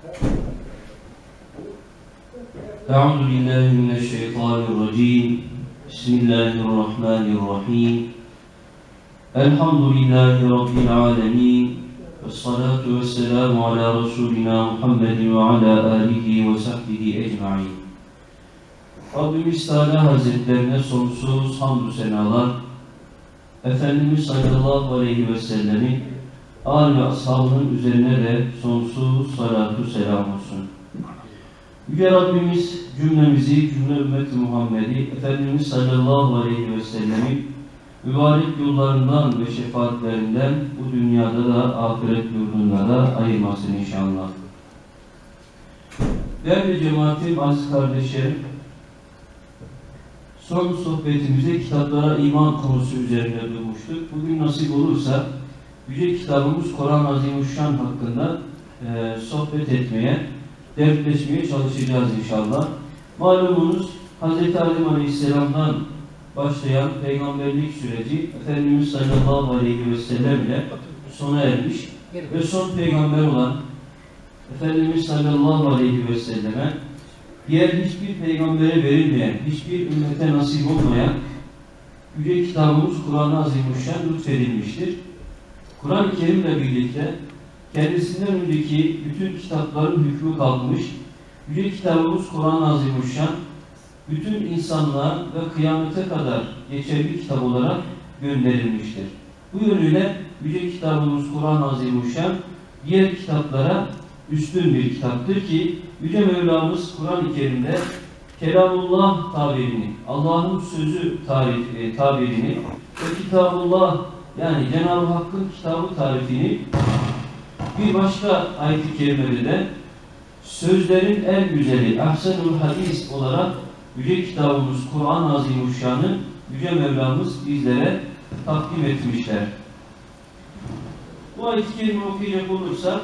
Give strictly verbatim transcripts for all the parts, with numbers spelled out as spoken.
أعوذ بالله من الشيطان الرجيم بسم الله الرحمن الرحيم الحمد لله رب العالمين والصلاة والسلام على رسولنا محمد وعلى آله وصحبه أجمعين. Rabbimiz Teala Hazretlerine sonsuz hamdü senalar, Efendimiz sallallahu aleyhi ve sellemin âl ve ashabının üzerine de sonsuz salatu selam olsun. Yüce Rabbimiz cümlemizi, cümle ümmeti Muhammed'i Efendimiz sallallahu aleyhi ve sellemin mübarek yollarından ve şefaatlerinden bu dünyada da ahiret yurdunda da ayırmasın inşallah. Değerli cemaatim, aziz kardeşlerim, son sohbetimizde kitaplara iman konusu üzerinde durmuştuk. Bugün nasip olursa Yüce kitabımız Kur'an-ı Azimüşşan hakkında e, sohbet etmeye, dertleşmeye çalışacağız inşallah. Malumunuz Hz. Adem Aleyhisselam'dan başlayan peygamberlik süreci Efendimiz sallallahu aleyhi ve sellem ile sona ermiş ve son peygamber olan Efendimiz sallallahu aleyhi ve selleme diğer hiçbir peygambere verilmeyen, hiçbir ümmete nasip olmayan Yüce kitabımız Kur'an-ı Azimüşşan lütfedilmiştir. Kur'an-ı Kerim'le birlikte kendisinden önceki bütün kitapların hükmü kalkmış, Yüce kitabımız Kur'an-ı Azimüşşan bütün insanlığa ve kıyamete kadar geçerli kitap olarak gönderilmiştir. Bu yönüyle Yüce kitabımız Kur'an-ı Azimüşşan diğer kitaplara üstün bir kitaptır ki Yüce Mevlamız Kur'an-ı Kerim'de Kelamullah tabirini, Allah'ın sözü tarifi, tabirini ve Kitabullah yani Cenab-ı Hakk'ın kitabı tarifini bir başka ayet-i kerimede de sözlerin en güzeli Ahsenul Hadis olarak Yüce kitabımız Kur'an-ı Azimüşşan'ı Yüce Mevlamız bizlere takdim etmişler. Bu ayet-i kerime okuyacak olursak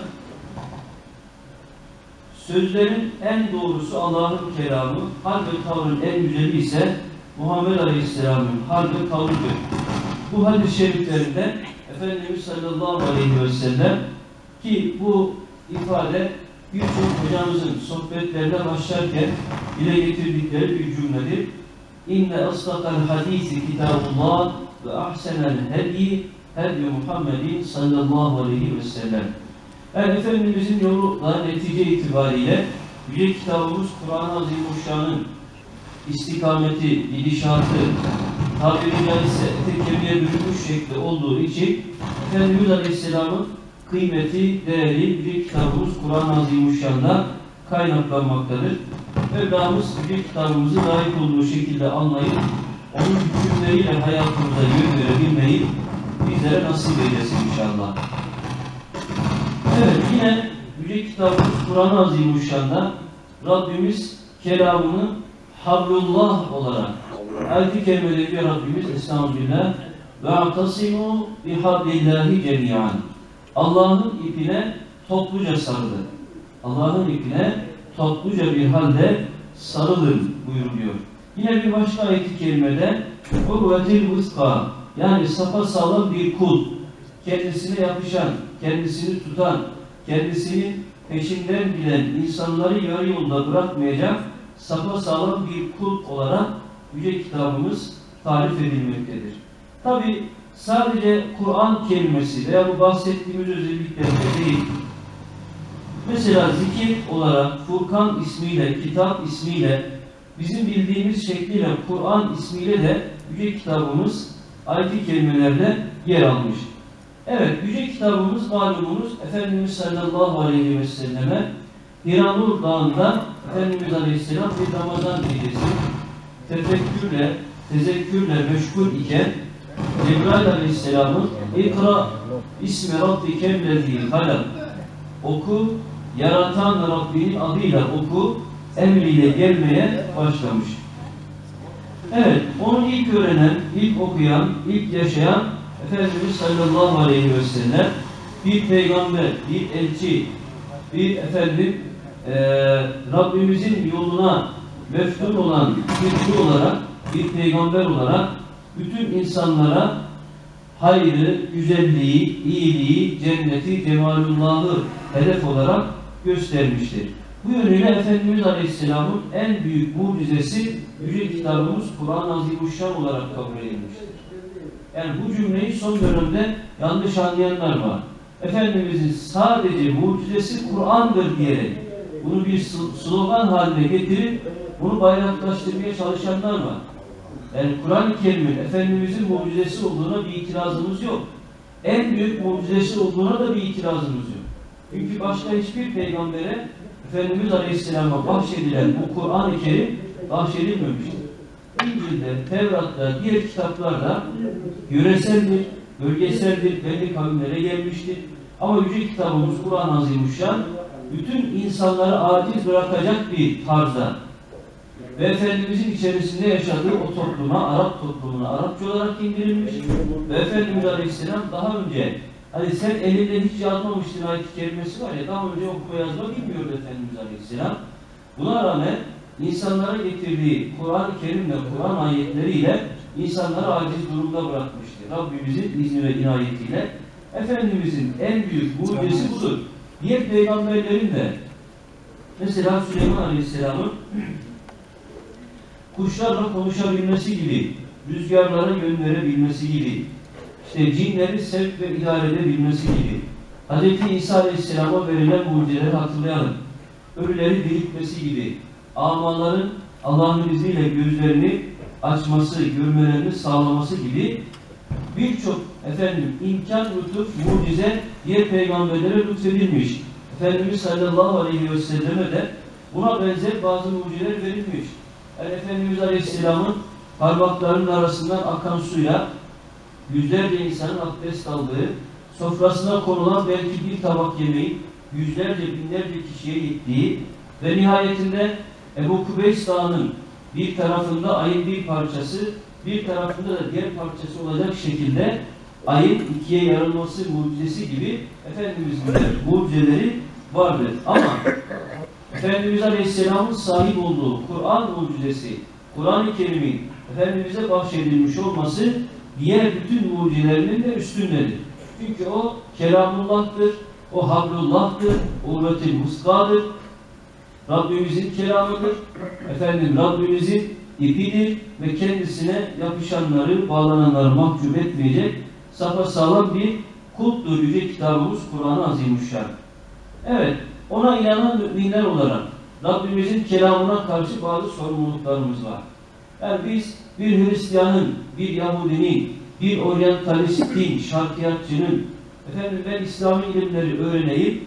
sözlerin en doğrusu Allah'ın kelamı, hal ve tavrın en güzeli ise Muhammed Aleyhisselam'ın hal ve tavrıdır. Bu hadis-i şeriflerinde Efendimiz sallallahu aleyhi ve sellem ki bu ifade birçok hocamızın sohbetlerine başlarken dile getirdikleri bir cümledir. İnne asdakal hadisi kitabullah ve ahsenel hedi hedi Muhammedin sallallahu aleyhi ve sellem. Yani Efendimizin yoluyla netice itibariyle Yüce kitabımız Kur'an-ı Azimüşşan'ın istikameti, gidişatı, tabiri caizse tek bürünmüş şekli olduğu için Efendimiz Aleyhisselam'ın kıymeti, değeri Yüce kitabımız Kur'an-ı Azimüşşan'da kaynaklanmaktadır. Mevlamız Yüce kitabımızı layık olduğu şekilde anlayıp onun hükümleriyle hayatımıza yön verebilmeyi bizlere nasip eylesin inşallah. Evet, yine Yüce kitabımız Kur'an-ı Azimüşşan'da Rabbimiz kelamını Hablullah olarak ayet-i kerimede diyor Rabbimiz Estağfirullah ve atasimu bihablillahi cemiyan. Allah'ın ipine topluca sarılın. Allah'ın ipine topluca bir halde sarılın buyuruluyor. Yine bir başka ayet-i kerimede urvetil vıska yani sapasağlam bir kul, kendisine yapışan, kendisini tutan, kendisinin peşinden giden insanları yarı yolda bırakmayacak sapasağlam bir kul olarak Yüce kitabımız tarif edilmektedir. Tabi sadece Kur'an kelimesi veya bu bahsettiğimiz özelliklerinde değil. Mesela zikir olarak Furkan ismiyle, kitap ismiyle, bizim bildiğimiz şekliyle Kur'an ismiyle de Yüce kitabımız ayet-i kerimelerde yer almış. Evet, Yüce kitabımız malumunuz Efendimiz sallallahu aleyhi ve selleme Hira Nur Dağı'nda Efendimiz Aleyhisselam bir Ramazan gecesi tefekkürle, tezekkürle meşgul iken Cebrail Aleyhisselam'ın İkra ismi Rabbikellezî halak oku, yaratan Rabbinin adıyla oku emriyle gelmeye başlamış. Evet, onu ilk öğrenen, ilk okuyan, ilk yaşayan Efendimiz sallallahu aleyhi ve sellem bir peygamber, bir elçi, bir efendim e, Rabbimizin yoluna meftun olan bir kul olarak, bir peygamber olarak bütün insanlara hayrı, güzelliği, iyiliği, cenneti, cemalullahı hedef olarak göstermiştir. Bu yönüyle Efendimiz Aleyhisselam'ın en büyük mucizesi Yüce Kitabımız Kur'an-ı Azimuşşan olarak kabul edilmiştir. Yani bu cümleyi son dönemde yanlış anlayanlar var. Efendimizin sadece mucizesi Kur'an'dır diyerek bunu bir slogan haline getirip bunu bayraklaştırmaya çalışanlar var. Yani Kur'an-ı Kerim'in Efendimizin mucizesi olduğuna bir itirazımız yok. En büyük mucizesi olduğuna da bir itirazımız yok. Çünkü başka hiçbir peygambere Efendimiz Aleyhisselam'a bahşedilen bu Kur'an-ı Kerim bahşedilmemiştir. İncil'de, Tevrat'ta, diğer kitaplarda yöreseldir, bölgeseldir, belli kavimlere gelmiştir. Ama Yüce Kitabımız Kur'an-ı Azimuşşan bütün insanları aciz bırakacak bir tarzda ve Efendimizin içerisinde yaşadığı o topluma, Arap toplumuna Arapça olarak indirilmiş ve Efendimiz Aleyhisselam daha önce hani sen elinden hiç yazmamıştın ayet-i kerimesi var ya, daha önce okuma yazma bilmiyordu Efendimiz Aleyhisselam. Buna rağmen insanlara getirdiği Kur'an-ı Kerim'le, Kur'an ayetleriyle insanları aciz durumda bırakmıştır. Rabbimizin izni ve inayetiyle Efendimizin en büyük mucizesi budur. Diğer peygamberlerin de mesela Süleyman Aleyhisselam'ın kuşlarla konuşabilmesi gibi, rüzgarlara yön verebilmesi gibi, işte cinleri sevk ve idare edebilmesi gibi, Hz. İsa Aleyhisselam'a verilen mucizeleri hatırlayalım. Ölüleri diriltmesi gibi, amaların Allah'ın izniyle gözlerini açması, görmelerini sağlaması gibi birçok efendim imkan, lütuf, mucize diğer peygamberlere lütfedilmiş. Efendimiz sallallahu aleyhi ve selleme de buna benzer bazı mucizeler verilmiş. Yani Efendimiz Aleyhisselam'ın parmaklarının arasından akan suya yüzlerce insanın abdest aldığı, sofrasına konulan belki bir tabak yemeği yüzlerce, binlerce kişiye yettiği ve nihayetinde Ebu Kubeys Dağı'nın bir tarafında ayın bir parçası, bir tarafında da diğer parçası olacak şekilde ayın ikiye yarılması mucizesi gibi Efendimiz'in mucizeleri vardır. Ama Efendimiz Aleyhisselam'ın sahip olduğu Kur'an mucizesi, Kur'an-ı Kerim'in Efendimiz'e bahşedilmiş olması diğer bütün mucizelerinin de üstündedir. Çünkü o Kelamullah'tır, o Hablullah'tır, o Urvetil Muska'dır, Rabbimizin kelamıdır, efendim Rabbimizin ipidir ve kendisine yapışanları, bağlananları mahcup etmeyecek sapasağlam bir kulptur Yüce Kitabımız Kur'an-ı Azimuşşan. Evet, ona inanan müminler olarak Rabbimizin kelamına karşı bazı sorumluluklarımız var. Yani biz bir Hristiyanın, bir Yahudinin, bir oryantalistin, şarkiyatçının, efendim ben İslami ilimleri öğreneyim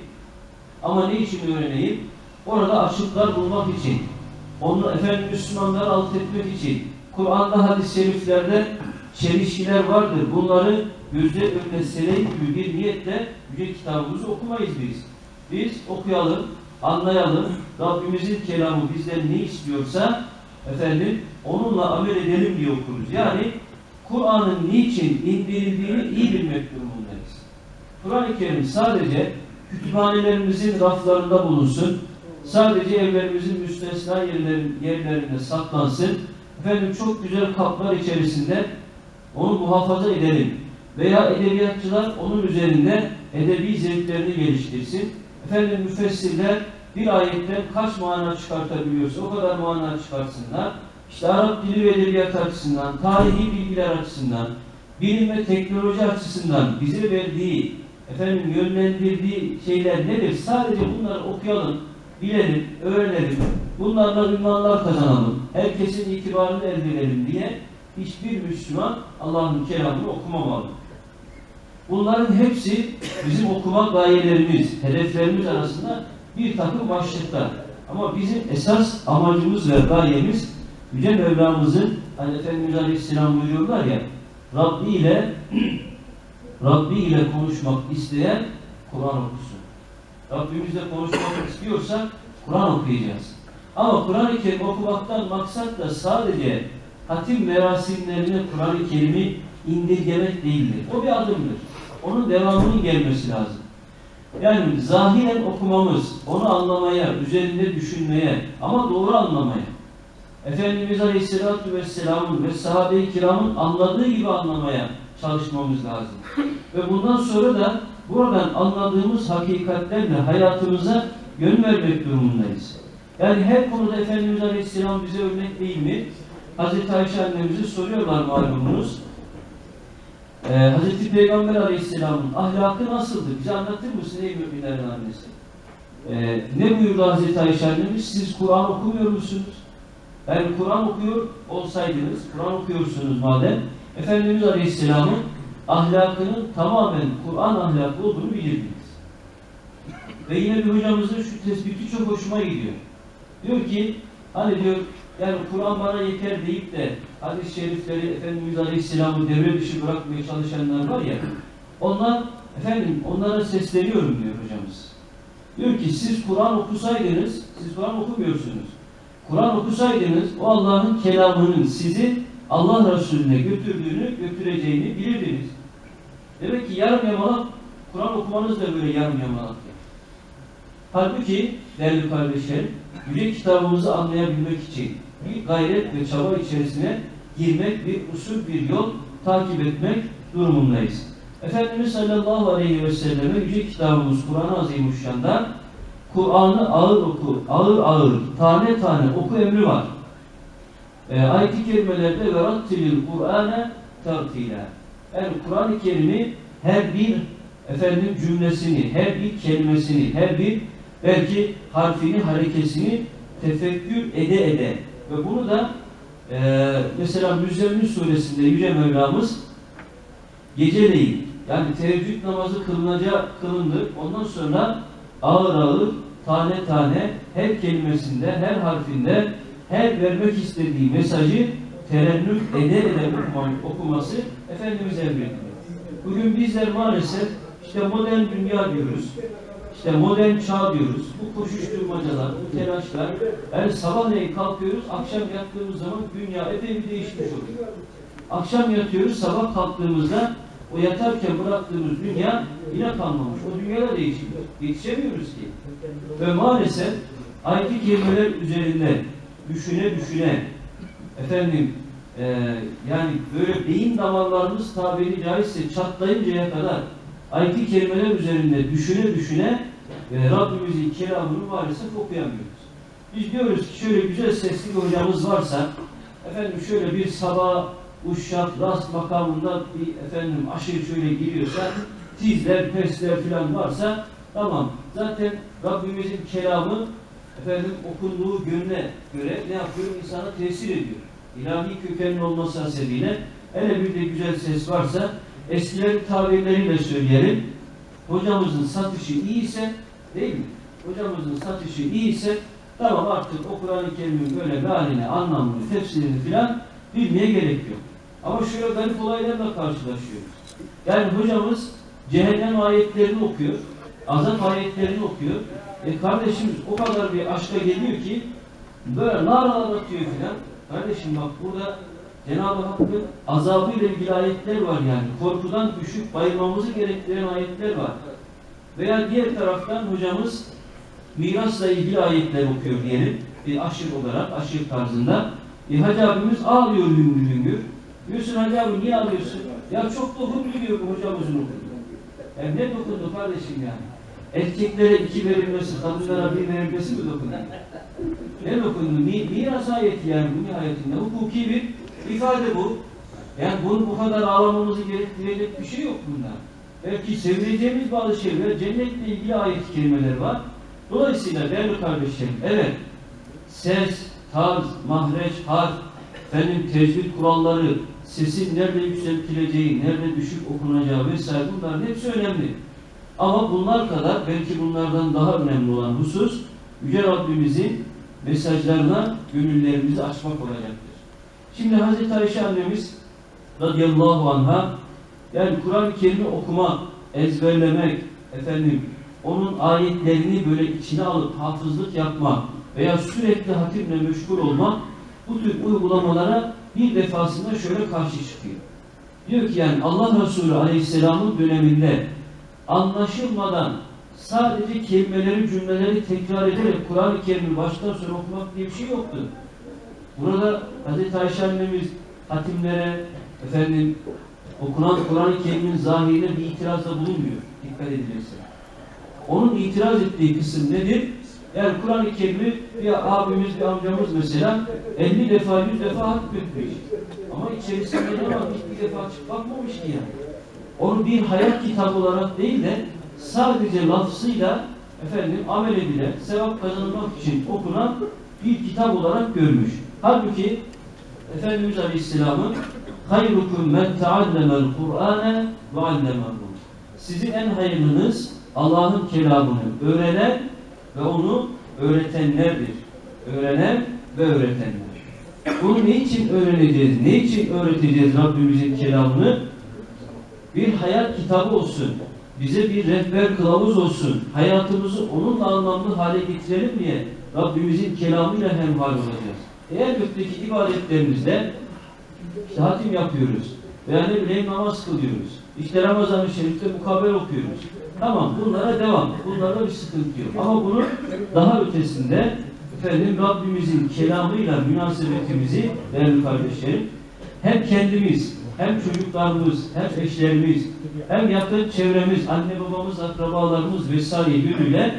ama ne için öğreneyim? Orada açıklar bulmak için, onu efendim Müslümanları alt etmek için, Kur'an'da, hadis-i şeriflerde çelişkiler vardır. Bunları gözler önüne sereyim gibi bir niyetle Yüce Kitabımızı okumayız biz. Biz okuyalım, anlayalım, Rabbimizin kelamı bizden ne istiyorsa efendim onunla amel edelim diye okuruz. Yani Kur'an'ın niçin indirildiğini iyi bilmek durumundayız. Kur'an-ı Kerim sadece kütüphanelerimizin raflarında bulunsun, sadece evlerimizin müstesna yerlerin, yerlerinde saklansın, efendim çok güzel kaplar içerisinde onu muhafaza edelim veya edebiyatçılar onun üzerinde edebi zevklerini geliştirsin. Efendim müfessirler bir ayetten kaç mana çıkartabiliyorsa o kadar mana çıkartsınlar. İşte Arap dili ve edebiyat açısından, tarihi bilgiler açısından, bilim ve teknoloji açısından bize verdiği, efendim yönlendirdiği şeyler nedir? Sadece bunları okuyalım, bilelim, öğrenelim, bunlarla ünvanlar kazanalım, herkesin itibarını elde edelim diye hiçbir Müslüman Allah'ın kelamını okumamalı. Bunların hepsi bizim okuma gayelerimiz, hedeflerimiz arasında bir takım başlıklar. Ama bizim esas amacımız ve gayemiz Yüce Mevlamızın, hani Efendimiz Aleyhisselam buyuruyorlar ya, Rabbi ile Rabbi ile konuşmak isteyen Kur'an okusun. Rabbimizle konuşmak istiyorsak Kur'an okuyacağız. Ama Kur'an-ı Kerim okumaktan maksat da sadece hatim merasimlerine Kur'an-ı Kerim'i indirgemek değildir. O bir adımdır. Onun devamının gelmesi lazım. Yani zahiren okumamız, onu anlamaya, üzerinde düşünmeye ama doğru anlamaya, Efendimiz Aleyhisselatü Vesselam'ın ve sahabe-i kiramın anladığı gibi anlamaya çalışmamız lazım. Ve bundan sonra da buradan anladığımız hakikatlerle hayatımıza yön vermek durumundayız. Yani her konuda Efendimiz Aleyhisselam bize örnek değil mi? Hazreti Ayşe annemizi soruyorlar malumunuz. Ee, Hazreti Peygamber Aleyhisselam'ın ahlakı nasıldı? Bize anlatır mısın ey müminlerin annesi? Ee, ne buyurdu Hazreti Ayşe annemiz? Siz Kur'an okumuyor musunuz? Yani Kur'an okuyor olsaydınız, Kur'an okuyorsunuz madem, Efendimiz Aleyhisselam'ın ahlakının tamamen Kur'an ahlakı olduğunu bilirdiniz. Ve yine bir hocamızın şu tespiti çok hoşuma gidiyor. Diyor ki, hani diyor, yani Kur'an bana yeter deyip de hadis-i şerifleri Efendimiz Aleyhisselam'ı devre dışı bırakmaya çalışanlar var ya, onlar, efendim onlara sesleniyorum diyor hocamız. Diyor ki siz Kur'an okusaydınız, siz Kur'an okumuyorsunuz. Kur'an okusaydınız o Allah'ın kelamının sizi Allah Resulüne götürdüğünü, götüreceğini bilirdiniz. Demek ki yarım yamalak Kur'an okumanız da böyle yarım yamalak. Halbuki değerli kardeşlerim, yüce kitabımızı anlayabilmek için bir gayret ve çaba içerisine girmek, bir usul, bir yol takip etmek durumundayız. Efendimiz sallallahu aleyhi ve selleme yüce kitabımız Kur'an-ı Azimuşşan'da Kur'an'ı ağır oku, ağır ağır, tane tane oku emri var. E, ayet-i kerimelerde verattilil Kur'ane tartila. Yani Kur'an-ı Kerim'i her bir efendim cümlesini, her bir kelimesini, her bir belki harfini, harekesini tefekkür ede ede ve bunu da e, mesela Müzzemmil suresinde Yüce Mevlamız geceleyin yani teheccüd namazı kılınacak kılındı. Ondan sonra ağır ağır, tane tane her kelimesinde, her harfinde her vermek istediği mesajı terennüm ede ede okuması Efendimiz emrediyor. Bugün bizler maalesef işte modern dünya diyoruz. İşte modern çağ diyoruz. Bu koşuşturmacalar, bu telaşlar. Yani sabahleyin kalkıyoruz, akşam yattığımız zaman dünya epey bir değişmiş oluyor. Akşam yatıyoruz, sabah kalktığımızda o yatarken bıraktığımız dünya yine kalmamış. O dünyada değişiyor. Yetişemiyoruz ki. Ve maalesef ayet-i kerimeler üzerinde düşüne düşüne efendim e, yani böyle beyin damarlarımız tabiri caizse çatlayıncaya kadar ayet-i kerimeler üzerinde düşüne düşüne e, Rabbimizin kelamını maalesef okuyamıyoruz. Biz diyoruz ki şöyle güzel sesli bir hocamız varsa efendim şöyle bir sabah uşak, rast makamında bir efendim aşırı şöyle giriyorsa tizler, pesler filan varsa tamam. Zaten Rabbimizin kelamı efendim okunduğu gönle göre ne yapıyor? İnsana tesir ediyor. İlahi kökenli olması hasebiyle hele bir de güzel ses varsa eskilerin tabirleriyle söyleyelim. Hocamızın satışı iyiyse değil mi? Hocamızın satışı iyiyse tamam artık o Kur'an-ı Kerim'in böyle mealini, anlamını, tefsirini filan bilmeye gerek yok. Ama şöyle garip olaylarla karşılaşıyoruz. Yani hocamız cehennem ayetlerini okuyor, azap ayetlerini okuyor. E kardeşimiz o kadar bir aşka geliyor ki böyle naralar atıyor filan. Kardeşim bak burada Cenab-ı Hakk'ın azabıyla ilgili ayetler var yani. Korkudan düşüp bayılmamızı gerektiren ayetler var. Veya diğer taraftan hocamız mirasla ilgili ayetler okuyor diyelim. Bir aşır olarak, aşır tarzında. E, Hacı abimiz ağlıyor hüngür hüngür. Diyorsun Hacı abi niye ağlıyorsun? Ya çok dokundu diyor bu hocamızın okudu. Yani ne dokundu kardeşim yani? Erkeklere iki verilmesi, kadınlara bir verilmesi mi dokundu? Ne dokundu? Miras ayeti yani bu nihayetinde. Hukuki bir ifade bu. Yani bunu bu kadar ağlamamızı gerektirecek bir şey yok bunda. Belki sevineceğimiz bazı şeyler, cennetle ilgili ayet-i kerimeler var. Dolayısıyla değerli kardeşlerim, evet, ses, tarz, mahreç, harf, efendim tecvid kuralları, sesin nerede yükseltileceği, nerede düşük okunacağı vesaire bunların hepsi önemli. Ama bunlar kadar, belki bunlardan daha önemli olan husus, Yüce Rabbimizin mesajlarına gönüllerimizi açmak olacaktır. Şimdi Hazreti Ayşe annemiz radıyallahu anha, yani Kur'an-ı Kerim'i okumak, ezberlemek, efendim, onun ayetlerini böyle içine alıp hafızlık yapmak veya sürekli hatimle meşgul olmak, bu tür uygulamalara bir defasında şöyle karşı çıkıyor. Diyor ki yani Allah Resulü Aleyhisselam'ın döneminde anlaşılmadan sadece kelimeleri, cümleleri tekrar ederek Kur'an-ı Kerim'i baştan sona okumak diye bir şey yoktu. Burada Hazreti Ayşe annemiz hatimlere, efendim, okunan Kur'an-ı Kerim'in zahirine bir itirazda bulunmuyor. Dikkat edilirse. Onun itiraz ettiği kısım nedir? Yani Kur'an-ı Kerim'i bir abimiz, bir amcamız mesela elli defa, yüz defa hatmetmiş. Ama içerisinde ne var? Hiçbir defa açıp bakmamış ki yani. Onu bir hayat kitabı olarak değil de sadece lafzıyla efendim amel edilen, sevap kazanmak için okunan bir kitap olarak görmüş. Halbuki Efendimiz Aleyhisselam'ın hayrukum men teallemel Kur'ane ve allemehu. Sizin en hayırlınız Allah'ın kelamını öğrenen ve onu öğretenlerdir. Öğrenen ve öğretenler. Bunu ne için öğreneceğiz? Ne için öğreteceğiz Rabbimizin kelamını? Bir hayat kitabı olsun. Bize bir rehber kılavuz olsun. Hayatımızı onunla anlamlı hale getirelim diye Rabbimizin kelamıyla hemhal olacağız. Eğer gökteki ibadetlerimizde işte hatim yapıyoruz veya ne bileyim namaz kılıyoruz. İşte Ramazan-ı Şerif'te mukabele okuyoruz. Tamam, bunlara devam. Bunlarda bir sıkıntı yok. Ama bunun daha ötesinde efendim Rabbimizin kelamıyla münasebetimizi değerli kardeşlerim hem kendimiz, hem çocuklarımız, hem eşlerimiz, hem yakın çevremiz, anne babamız, akrabalarımız vesaire yönüyle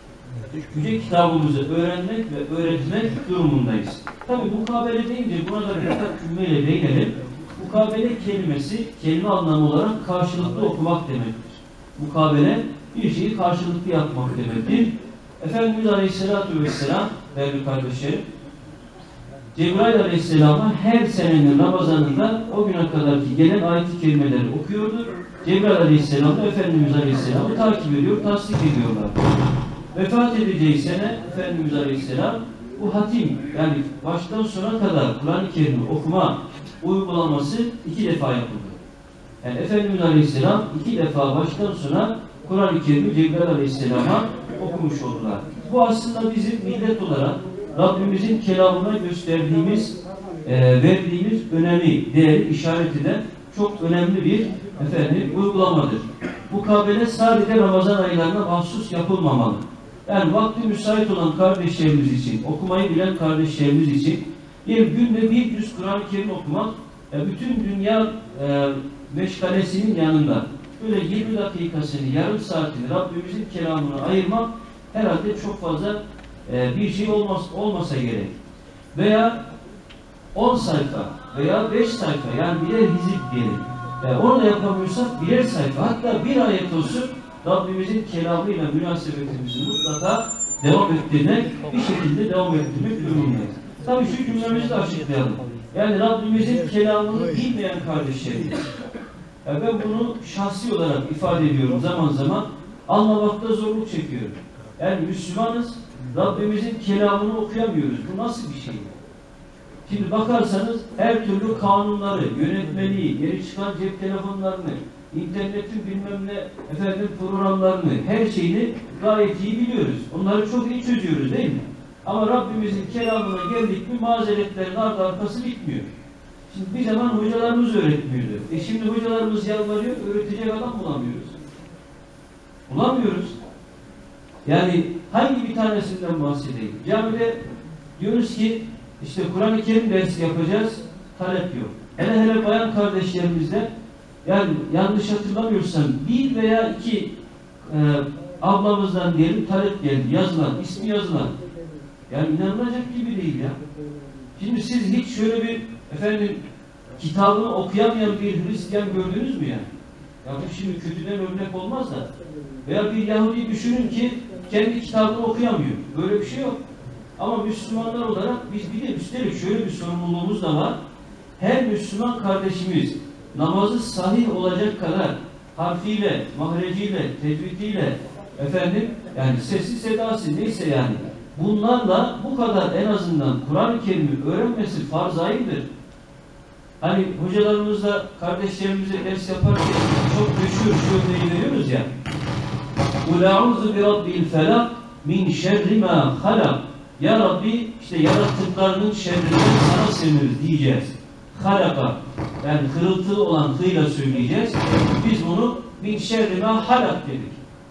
Yüce kitabımızı öğrenmek ve öğretmek durumundayız. Tabi mukabele deyince buna da birkaç cümleyle değinelim. Mukabele kelimesi kelime anlamı olarak karşılıklı okumak demektir. Mukabele bir şeyi karşılıklı yapmak demektir. Efendimiz Aleyhisselatü Vesselam değerli kardeşlerim Cebrail Aleyhisselam'a her senenin Ramazanında o güne kadarki gelen ayet-i kerimeleri okuyordu. Cebrail Aleyhisselam da Efendimiz Aleyhisselam'ı takip ediyor, tasdik ediyorlar. Vefat edeceği sene Efendimiz Aleyhisselam bu hatim yani baştan sona kadar Kur'an-ı Kerim'i okuma uygulaması iki defa yapıldı. Yani Efendimiz Aleyhisselam iki defa baştan sona Kur'an-ı Kerim'i Cebrail Aleyhisselam'a okumuş oldular. Bu aslında bizim millet olarak Rabbimizin kelamına gösterdiğimiz, e, verdiğimiz önemi, değeri işaret eden çok önemli bir efendim uygulamadır. Mukabele sadece Ramazan aylarına mahsus yapılmamalı. Yani vakti müsait olan kardeşlerimiz için, okumayı bilen kardeşlerimiz için bir günde bir yüz Kur'an-ı Kerim okumak, e, bütün dünya e, meşgalesinin yanında böyle yirmi dakikasını, yarım saatini Rabbimizin kelamına ayırmak herhalde çok fazla e, bir şey olmaz, olmasa gerek. Veya on sayfa veya beş sayfa yani birer hizip diyelim. Yani onu da yapamıyorsak birer sayfa hatta bir ayet olsun Rabbimizin kelamıyla münasebetimizi mutlaka devam ettirmek, bir şekilde devam ettirmek durumundayız. Tabii şu cümlemizi de açıklayalım. Yani Rabbimizin kelamını bilmeyen kardeşlerimiz. Yani ben bunu şahsi olarak ifade ediyorum zaman zaman. Anlamakta zorluk çekiyorum. Yani Müslümanız, Rabbimizin kelamını okuyamıyoruz. Bu nasıl bir şey? Şimdi bakarsanız her türlü kanunları, yönetmeliği, geri çıkan cep telefonlarını, internetin bilmem ne efendim programlarını, her şeyini gayet iyi biliyoruz. Onları çok iyi çözüyoruz değil mi? Ama Rabbimizin kelamına geldik mi mazeretlerin ardı arkası bitmiyor. Şimdi bir zaman hocalarımız öğretmiyordu. E şimdi hocalarımız yalvarıyor, öğretecek adam bulamıyoruz. Bulamıyoruz. Yani hangi bir tanesinden bahsedeyim? Camide diyoruz ki işte Kur'an-ı Kerim dersi yapacağız, talep yok. Hele hele bayan kardeşlerimizde yani yanlış hatırlamıyorsam bir veya iki e, ablamızdan diyelim talep geldi, yazılan, ismi yazılan. Yani inanılacak gibi değil ya. Şimdi siz hiç şöyle bir efendim kitabını okuyamayan bir Hristiyan gördünüz mü ya? Ya bu şimdi kötüden örnek olmaz da. Veya bir Yahudi düşünün ki kendi kitabını okuyamıyor. Böyle bir şey yok. Ama Müslümanlar olarak biz bir de üstelik şöyle bir sorumluluğumuz da var. Her Müslüman kardeşimiz namazı sahih olacak kadar harfiyle, mahreciyle, tecvidiyle efendim yani sesi sedası neyse yani bunlarla bu kadar en azından Kur'an-ı Kerim'i öğrenmesi farz ayındır. Hani hocalarımızla kardeşlerimize ders yaparken çok meşhur şu örneği veriyoruz ya. قُلْ اَعُوذُ بِرَبِّ الْفَلَقِ مِنْ شَرِّ مَا خَلَقِ Ya Rabbi işte yarattıklarının şerrinden sana sığınırız diyeceğiz. Halaka yani hırıltı olan hıyla söyleyeceğiz. Biz bunu min şerri ma halak dedik.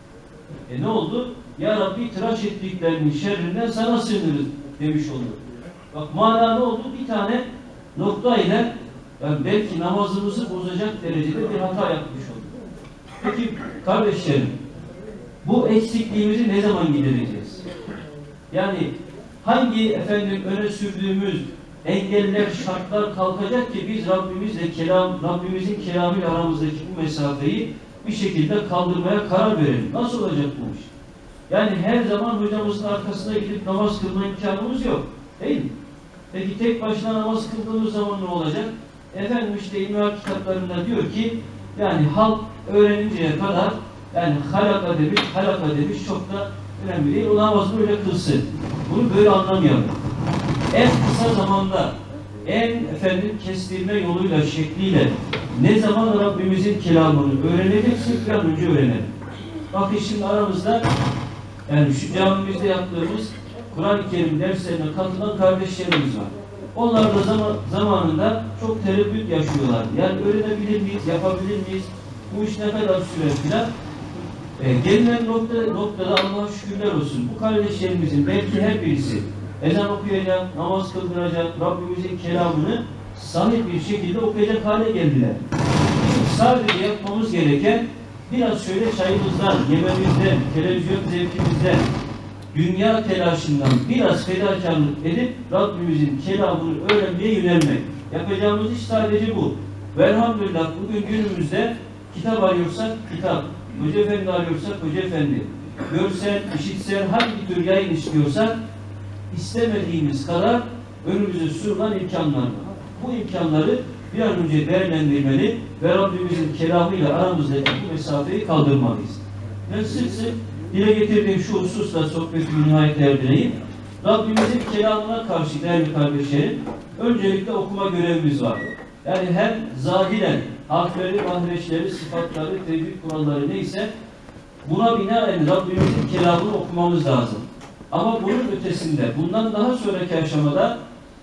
E ne oldu? Ya Rabbi tıraş ettiklerinin şerrinden sana sığınırız demiş olduk. Bak mana ne oldu? Bir tane nokta ile yani belki namazımızı bozacak derecede bir hata yapmış olduk. Peki kardeşlerim bu eksikliğimizi ne zaman gidereceğiz? Yani hangi efendim öne sürdüğümüz engeller, şartlar kalkacak ki biz Rabbimizle kelam, Rabbimizin kelamıyla aramızdaki bu mesafeyi bir şekilde kaldırmaya karar verelim. Nasıl olacak bu iş? Yani her zaman hocamızın arkasına gidip namaz kılma imkanımız yok. Değil mi? Peki tek başına namaz kıldığımız zaman ne olacak? Efendim işte İlmihal kitaplarında diyor ki yani halk öğreninceye kadar yani halaka demiş, halaka demiş çok da önemli değil. O namazını öyle kılsın. Bunu böyle anlamayalım. En kısa zamanda en efendim kestirme yoluyla, şekliyle ne zaman Rabbimizin kelamını öğreneceksek bir an önce öğrenelim. Bakın şimdi aramızda yani şu camimizde yaptığımız Kur'an-ı Kerim derslerine katılan kardeşlerimiz var. Onlar da zaman, zamanında çok tereddüt yaşıyorlardı. Yani öğrenebilir miyiz, yapabilir miyiz? Bu iş ne kadar sürer filan. E, gelinen nokta, noktada Allah'a şükürler olsun. Bu kardeşlerimizin belki her birisi ezan okuyacak, namaz kıldıracak, Rabbimizin kelamını sahih bir şekilde okuyacak hale geldiler. Sadece yapmamız gereken biraz şöyle çayımızdan, yememizden, televizyon zevkimizden, dünya telaşından biraz fedakarlık edip Rabbimizin kelamını öğrenmeye yönelmek. Yapacağımız iş sadece bu. Ve elhamdülillah bugün günümüzde kitap arıyorsak kitap, Hoca Efendi arıyorsak Hoca Efendi, görsel, işitsel hangi tür yayın istiyorsak istemediğimiz kadar önümüze sunulan imkanlar var. Bu imkanları bir an önce değerlendirmeli ve Rabbimizin kelamıyla aramızdaki bu mesafeyi kaldırmalıyız. Ben sık sık dile getirdiğim şu hususla sohbetimi nihayet erdireyim. Rabbimizin kelamına karşı değerli kardeşlerim, öncelikle okuma görevimiz var. Yani hem zahiren harfleri, mahreçleri, sıfatları, tevhid kuralları neyse buna binaen Rabbimizin kelamını okumamız lazım. Ama bunun ötesinde, bundan daha sonraki aşamada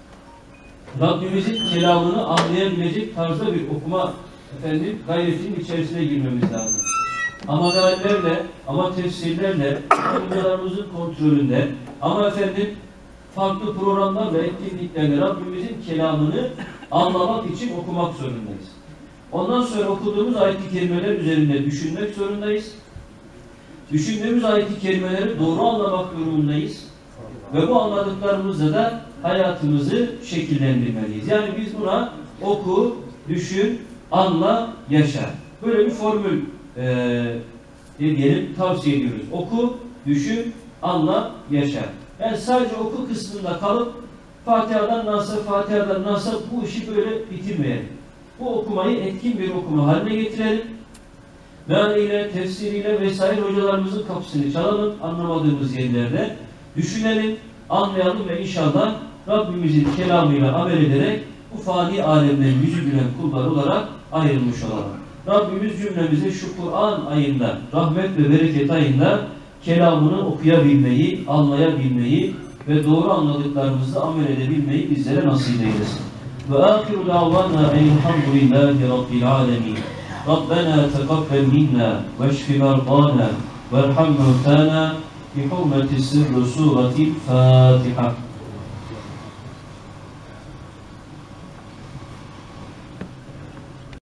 Rabbimizin kelamını anlayabilecek tarzda bir okuma efendim, gayretinin içerisine girmemiz lazım. Ama meallerle, ama tefsirlerle, hocalarımızın kontrolünde, ama efendim farklı programlarla, etkinliklerle Rabbimizin kelamını anlamak için okumak zorundayız. Ondan sonra okuduğumuz ayet-i kerimeler üzerinde düşünmek zorundayız. Düşündüğümüz ayet-i kerimeleri doğru anlamak durumundayız. Ve bu anladıklarımızla da hayatımızı şekillendirmeliyiz. Yani biz buna oku, düşün, anla, yaşa. Böyle bir formül e, diyelim tavsiye ediyoruz. Oku, düşün, anla, yaşa. Yani sadece oku kısmında kalıp Fatiha'dan Nas'a, Fatiha'dan Nas'a bu işi böyle bitirmeyelim. Bu okumayı etkin bir okuma haline getirelim. Mealiyle, tefsiriyle vesaire hocalarımızın kapısını çalalım, anlamadığımız yerlerde düşünelim, anlayalım ve inşallah Rabbimizin kelamıyla amel ederek bu fani alemden yüzü gülen kullar olarak ayrılmış olalım. Rabbimiz cümlemize şu Kur'an ayında, rahmet ve bereket ayında kelamını okuyabilmeyi, anlayabilmeyi ve doğru anladıklarımızla amel edebilmeyi bizlere nasip eylesin. Ve ahiru davana elhamdülillahi rabbil alemin. Rabbena tekabbel minna ve şfi merdana ve erham mevtana bi hurmeti sırrı suretil Fatiha.